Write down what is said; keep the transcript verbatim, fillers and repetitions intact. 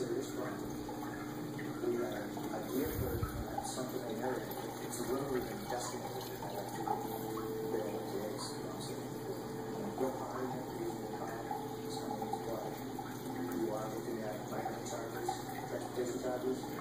serious problem. We had an idea for it, and that's something they know. It's a room we've been decimated in that activity. They don't get it, so I'm saying, go hard and using the time, it's coming into play. You are looking at minor charges, transportation charges,